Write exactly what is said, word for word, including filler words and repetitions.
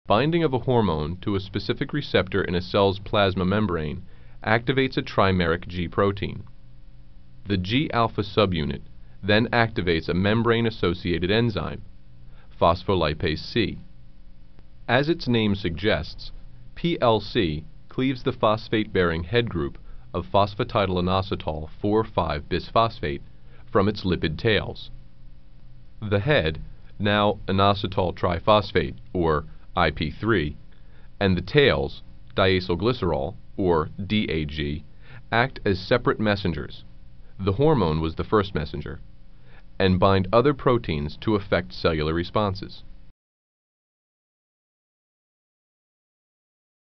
Binding of a hormone to a specific receptor in a cell's plasma membrane activates a trimeric G protein. The G-alpha subunit then activates a membrane-associated enzyme, Phospholipase C. As its name suggests, P L C cleaves the phosphate-bearing head group of phosphatidylinositol four five bisphosphate from its lipid tails. The head, now inositol triphosphate, or I P three, and the tails, Diacyl Glycerol, or D A G, act as separate messengers. The hormone was the first messenger, and bind other proteins to affect cellular responses.